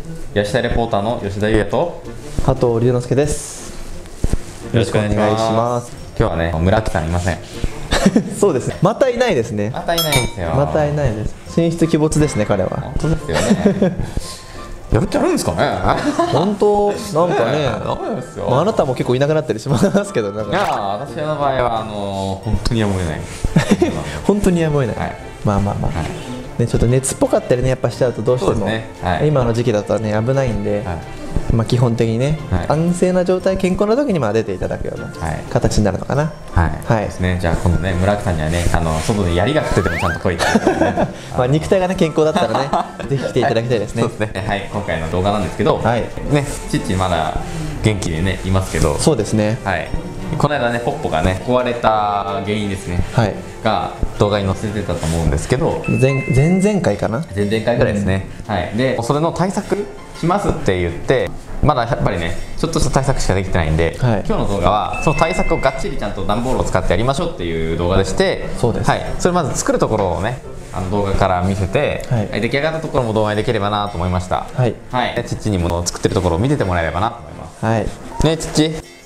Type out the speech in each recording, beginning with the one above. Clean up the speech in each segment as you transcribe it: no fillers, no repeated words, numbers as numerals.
吉田レポーターの吉田優也と加藤龍之介です。 よろしくお願いします。今日はね、村木さんいません。 そうですね。またいないですね。 またいないですよ。 またいないです。神出鬼没ですね、彼は。 本当ですよね。やる気あるんですかね。 本当なんかね。 ダメですよ。 まあ、あなたも結構いなくなったりしますけど、なんか。 いや私の場合は本当にやむを得ない。 本当にやむを得ない。 はい、 まあまあまあ。はいね、ちょっと熱っぽかったりね、やっぱしちゃうとどうしても、ねはい、今の時期だとね危ないんで、はい、まあ基本的にね、はい、安静な状態、健康な時にまあ出ていただくような形になるのかな。はい、はい、ですね。じゃあ今度ね、村木さんにはね、外で槍が食っててもちゃんと来いっていうね。 まあ肉体がね健康だったらね、ぜひ来ていただきたいですね。 そうですね。はい、今回の動画なんですけど、はい、ね、チッチまだ元気でねいますけど、 そうですね。 はい。この間ね、ポッポがね壊れた原因ですね、はい、が動画に載せてたと思うんですけど、 前々回かな、 前々回ぐらいですね、はい、でそれの対策しますって言って、まだやっぱりねちょっとした対策しかできてないんで、はい、今日の動画はその対策をがっちりちゃんと段ボールを使ってやりましょうっていう動画でして、そうです、はい、それまず作るところをね動画から見せて、はい、出来上がったところも動画にできればなと思いました。はい、はい、チッチにも作ってるところを見ててもらえればなと思います。はい、ね、チッチ。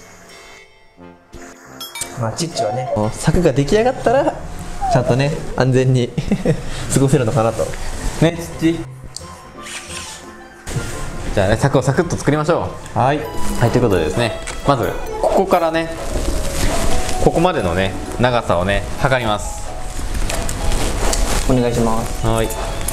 まあ、チッチはね、柵が出来上がったらちゃんとね安全に過ごせるのかなとね。チッチ、じゃあね、柵をサクッと作りましょう。はい、はい、ということでですね、まずここからねここまでのね長さをね測ります。 お願いします。はい、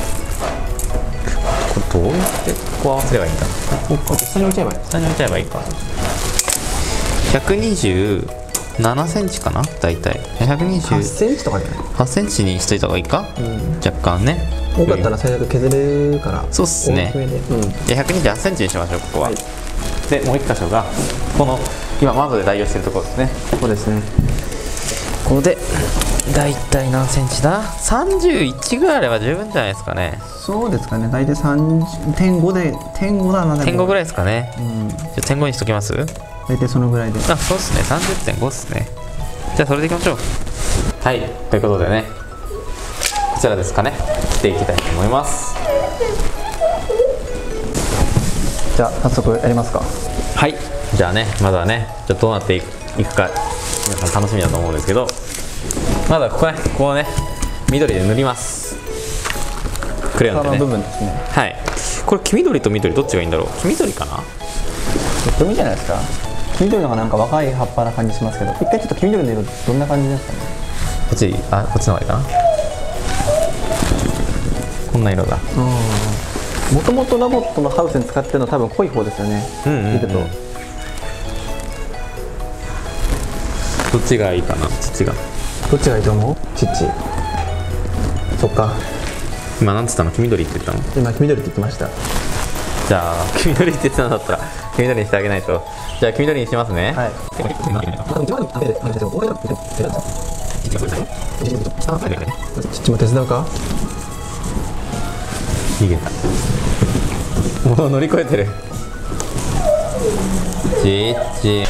これどうやってここ合わせればいいんだ。 下に置いちゃえばいい。 下に置いちゃえばいいか。127センチかな、だいたい128 センチとかじゃない。 8センチにしといた方がいいか、うん、若干ね。 多かったら最悪削れるから。そうっすね。 で128センチにしましょう、ここは。はい、でもう1箇所がこの今窓で代用してるところですね。 そうですね。 ここでだいたい何センチだ、31ぐらいあれば十分じゃないですかね。 そうですかね、大体3.5で点5だな。 点5ぐらいですかね。うん、じゃあ点5にしときます。 大体そのぐらいで。 あ、そうですね、30.5ですね。じゃあそれでいきましょう。はい、ということでね、こちらですかね、切っていきたいと思います。 じゃあ早速やりますか。 はい、じゃあね、まずはね、ちょっとどうなっていくか皆さん楽しみだと思うんですけど、まずはここをね緑で塗ります。クレヨンでね。部分ですね。はい、これ黄緑と緑どっちがいいんだろう。黄緑かな。 どっちじゃないですか。黄緑の方がなんか若い葉っぱな感じしますけど、一回ちょっと黄緑の色どんな感じですかね。 こっち、こっちの方がいいかな。こんな色だ。 もともとロボットのハウスに使ってるの多分濃い方ですよね。見るとどっちがいいかな。チッチがどっちがいいと思う。チッチ。そっか、 今なんつったの。黄緑って言ったの。 今黄緑って言ってました。 じゃあ黄緑って言ってたんだったら黄緑にしてあげないと。じゃあ黄緑にしますね。はい。 チッチも手伝うか。 逃げた。もう乗り越えてる。チッチ。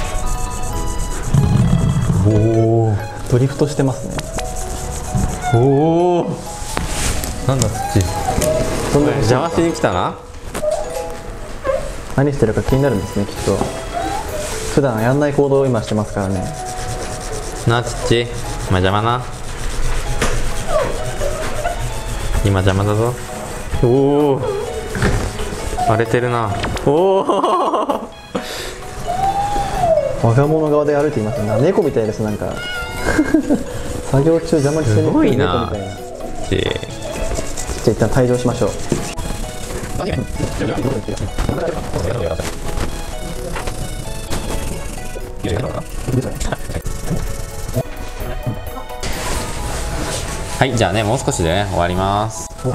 おお、ドリフトしてますね。 おお、なんだチッチ。そんな邪魔しに来たな。 何してるか気になるんですね、きっと。普段やんない行動を今してますからね。 なあチッチ、今邪魔な。今邪魔だぞ。おお、荒れてるな。おお我が物側で歩いていますね。猫みたいです。なんか作業中邪魔してる猫みたいな。じゃあ一旦退場しましょう。 はい、じゃあね、もう少しでね終わります。どう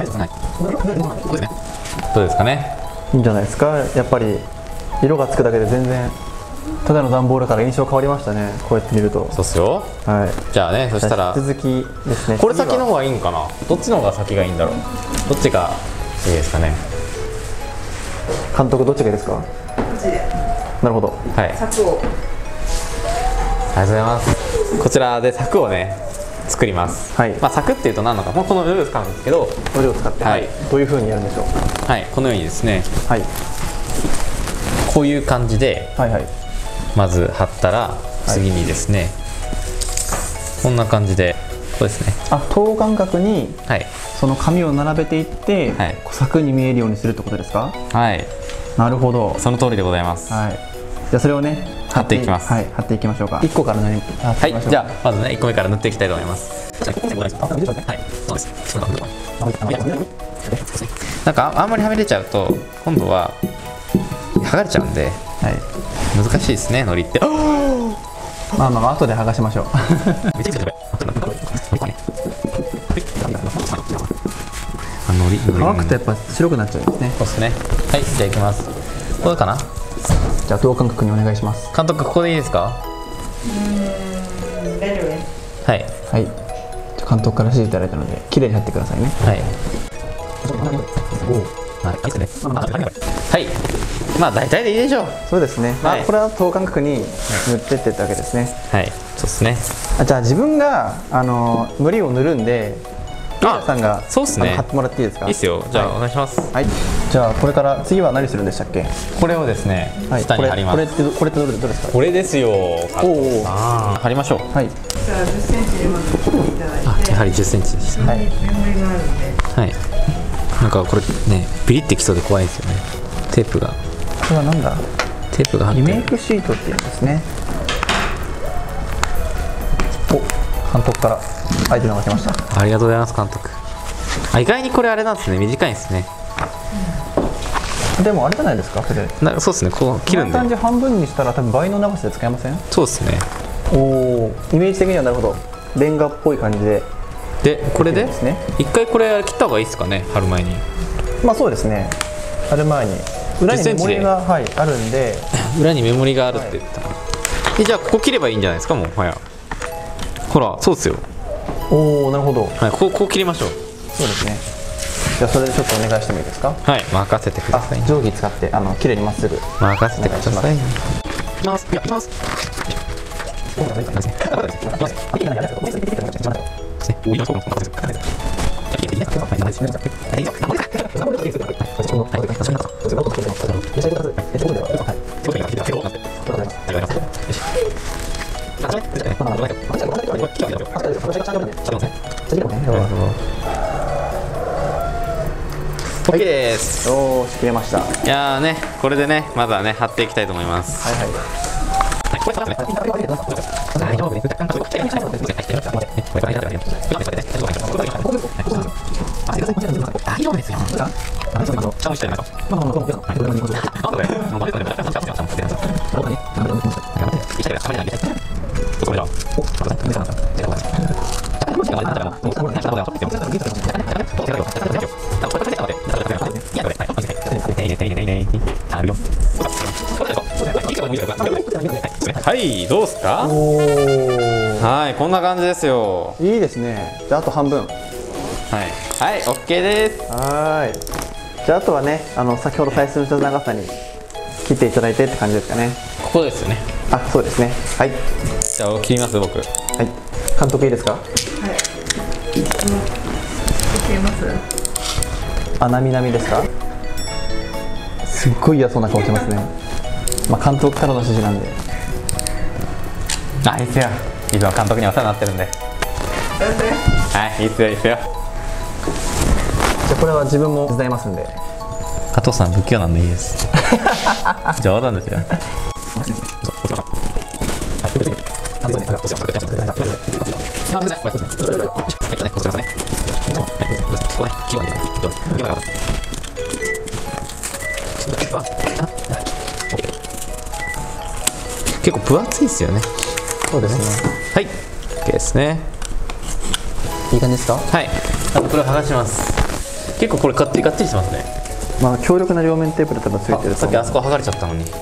ですかね。 いいんじゃないですか。やっぱり色がつくだけで全然ただの段ボールから印象変わりましたね。こうやって見ると。 そうっすよ。はい、じゃあね、そしたら引き続きですね。 これ先の方がいいんかな。どっちの方が先がいいんだろう。どっちがいいですかね。 監督どっちがいいですか。こっちで。なるほど。はい、柵を。 ありがとうございます。こちらで柵をね作ります。はい、まあ柵っていうと何なのか、もうこのルール使うんですけど、 これを使って、はい、どういう風にやるんでしょう。 はい、このようにですね、 はい、 こういう感じで、 はいはい、 まず貼ったら、次にですね、こんな感じで、こうですね。 等間隔に、 はい、 その紙を並べていって、はい、柵に見えるようにするってことですか？ はい。 なるほど。 その通りでございます。 はい。じゃあそれをね、 貼っていきます。 はい、貼っていきましょうか。1個から塗っていきましょう。 はい、じゃあまずね、1個目から塗っていきたいと思います。はい、そうです。なんかあんまりはみ出ちゃうと今度は剥がれちゃうんで、はい、難しいですね、のりって。 まあまあ後で剥がしましょう。乾くとやっぱ白くなっちゃうんですね。 そうですね。はい、じゃあいきます。こうかな。 じゃあ等間隔にお願いします。 監督、ここでいいですか？ 大丈夫です。 はいはい。監督から指示いただいたので綺麗に貼ってくださいね。 はい。はい。まあ大体でいいでしょう。 そうですね。まあこれは等間隔に塗ってってったわけですね。 はい。そうですね。 じゃあ自分がのりを塗るんで、リーダーさんがそうですね。 貼ってもらっていいですか？ いいですよ。じゃあお願いします。 はい。じゃあこれから次は何するんでしたっけ？ これをですね、下に貼ります。 これってどれですか？これですよ。 貼りましょう。 はい。 じゃあ10センチでまず切っていただいて。 やはり10センチでした。 はい。メモリがあるんで。 はい。なんかこれね、ビリってきそうで怖いですよね。テープが。これはなんだ？ テープが貼ってる。 リメイクシートっていうんですね。監督からアイテムが来ました。 ありがとうございます、監督。意外にこれあれなんですね、短いんですね。 でもあれじゃないですか、それ。 そうですね、こう切るんで。 こんな感じ半分にしたら多分倍の長さで使えません？ そうですね。 おお、イメージ的にはなるほど。レンガっぽい感じで。 で、これで一回これ切った方がいいですかね、貼る前に。 まあそうですね。貼る前に裏にメモリが、はい、あるんで。 裏にメモリがあるって言ったら。じゃあここ切ればいいんじゃないですか、もう。はや。ほら、そうですよ。 おお、なるほど。 はい、こう切りましょう。 そうですね。じゃあそれでちょっとお願いしてもいいですか？ はい、任せてください。 定規使って綺麗にまっすぐ任せてください。いきます。いきます。OK です。 おお、切れました。 いやーね、これでね、まずはね、貼っていきたいと思います。はいはい。はい、どうすか？はい、こんな感じですよ。 いいですね。じゃああと半分。はいはい、OK です。 はい。じゃああとはね、先ほど採寸した長さに切っていただいてって感じですかね。 ここですよね。 あ、そうですね。はい。 じゃあ切ります僕。はい。 監督いいですか？はい。 切れます？ なみなみですか？すっごい嫌そうな顔してますね。まあ監督からの指示なんで。 いいっすよ。いつも監督にお世話になってるんで。はい、いいっすよいいっすよ。 じゃあこれは自分も手伝いますんで。 加藤さん不器用なんでいいです。冗談ですよ。結構分厚いですよね。 そうですね。 はい、OK ですね。 いい感じですか？ はい。これを剥がします。結構これがっちりしてますね。 まあ強力な両面テープで多分ついてる。 さっきあそこ剥がれちゃったのに。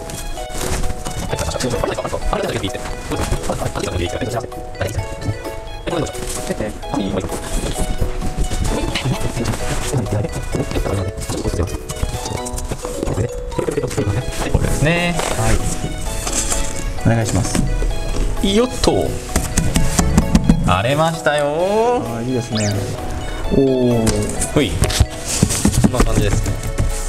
これですね。はい。 お願いします。 よっと。荒れましたよ。 いいですね。おお。 ほい。こんな感じですね。